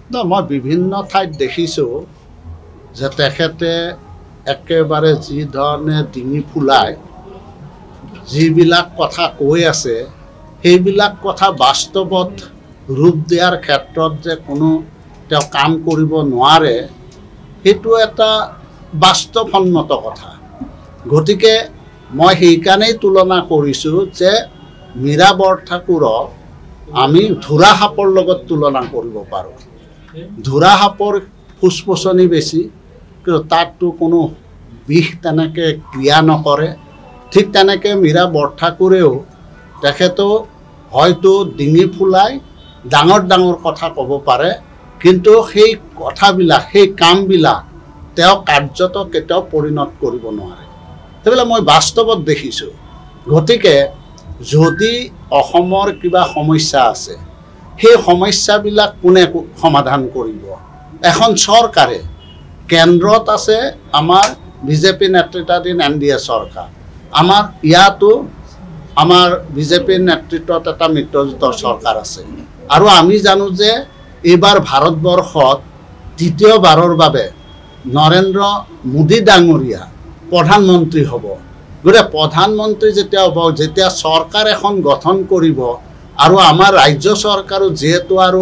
মই বিভিন্ন ঠাইত দেখিছোঁ যে তেখেতে একেবাৰে যি ধৰণে ডিঙি ফুলাই যিবিলাক কথা কৈ আছে সেইবিলাক কথা বাস্তৱত ৰূপ দিয়াৰ ক্ষেত্ৰত যে কোনো তেওঁ কাম কৰিব নোৱাৰে সেইটো এটা বাস্তৱসন্মত কথা। গতিকে মই সেইকাৰণেই তুলনা কৰিছোঁ যে মীৰা বৰঠাকুৰক আমি ধোৰা সাপৰ লগত তুলনা কৰিব পাৰোঁ। ধোৰা সাপৰ ফুচফুচনি বেছি, কিন্তু তাততো কোনো বিষ তেনেকৈ ক্ৰিয়া নকৰে। ঠিক তেনেকৈ মীৰা বৰঠাকুৰেও তেখেতেও হয়তো ডিঙি ফুলাই ডাঙৰ ডাঙৰ কথা ক'ব পাৰে, কিন্তু সেই কথাবিলাক সেই কামবিলাক তেওঁ কাৰ্যত কেতিয়াও পৰিণত কৰিব নোৱাৰে। সেইবিলাক মই বাস্তৱত দেখিছোঁ। গতিকে যদি অসমৰ কিবা সমস্যা আছে সেই সমস্যাবিলাক কোনে সমাধান কৰিব? এখন চৰকাৰে, কেন্দ্ৰত আছে আমাৰ বিজেপি নেতৃত্বাধীন NDA চৰকাৰ, আমাৰ ইয়াতো আমাৰ বিজেপিৰ নেতৃত্বত এটা মিত্ৰজোঁটৰ চৰকাৰ আছে, আৰু আমি জানো যে এইবাৰ ভাৰতবৰ্ষত তৃতীয়বাৰৰ বাবে নৰেন্দ্ৰ মোদী ডাঙৰীয়া প্ৰধানমন্ত্ৰী হ'ব। গতিকে প্ৰধানমন্ত্ৰী যেতিয়া হ'ব, যেতিয়া চৰকাৰ এখন গঠন কৰিব, আৰু আমাৰ ৰাজ্য চৰকাৰো যিহেতু আৰু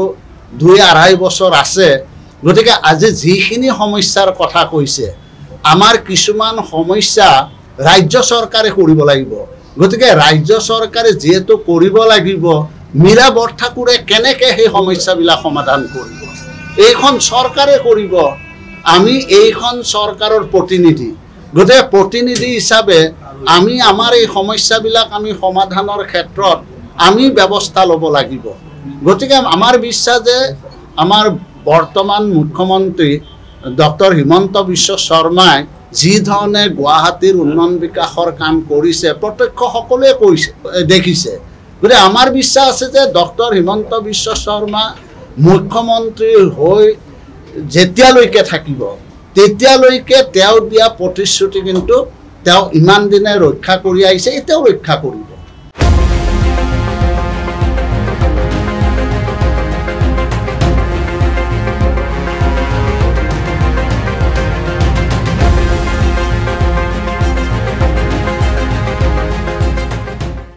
2-2.5 বছৰ আছে, গতিকে আজি যিখিনি সমস্যাৰ কথা কৈছে আমাৰ কিছুমান সমস্যা ৰাজ্য চৰকাৰে কৰিব লাগিব। গতিকে ৰাজ্য চৰকাৰে যিহেতু কৰিব লাগিব, মীৰা বৰঠাকুৰে কেনেকৈ সেই সমস্যাবিলাক সমাধান কৰিব? এইখন চৰকাৰে কৰিব। আমি এইখন চৰকাৰৰ প্ৰতিনিধি, গতিকে প্ৰতিনিধি হিচাপে আমি আমাৰ এই সমস্যাবিলাক আমি সমাধানৰ ক্ষেত্ৰত আমি ব্যৱস্থা ল'ব লাগিব। গতিকে আমাৰ বিশ্বাস যে আমাৰ বৰ্তমান মুখ্যমন্ত্ৰী ডক্টৰ হিমন্ত বিশ্ব শৰ্মাই যি ধৰণে গুৱাহাটীৰ উন্নয়ন বিকাশৰ কাম কৰিছে প্ৰত্যক্ষ সকলোৱে কৈছে, দেখিছে। গতিকে আমাৰ বিশ্বাস আছে যে ডক্টৰ হিমন্ত বিশ্ব শৰ্মা মুখ্যমন্ত্ৰী হৈ যেতিয়ালৈকে থাকিব তেতিয়ালৈকে তেওঁ দিয়া প্ৰতিশ্ৰুতি কিন্তু তেওঁ ইমান দিনে ৰক্ষা কৰি আহিছে, এতিয়াও ৰক্ষা কৰিব।